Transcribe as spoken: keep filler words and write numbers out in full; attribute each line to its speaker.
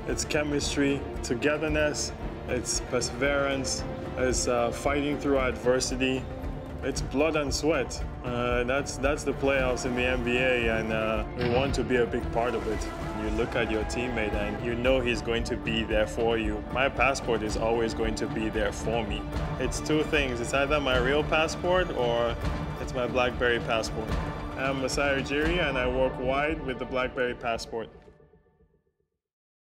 Speaker 1: It's chemistry, togetherness, it's perseverance, it's uh, fighting through adversity. It's blood and sweat. Uh, that's, that's the playoffs in the N B A, and uh, we want to be a big part of it. You look at your teammate and you know he's going to be there for you. My passport is always going to be there for me. It's two things. It's either my real passport or it's my BlackBerry Passport. I'm Masai Ujiri and I work wide with the BlackBerry Passport.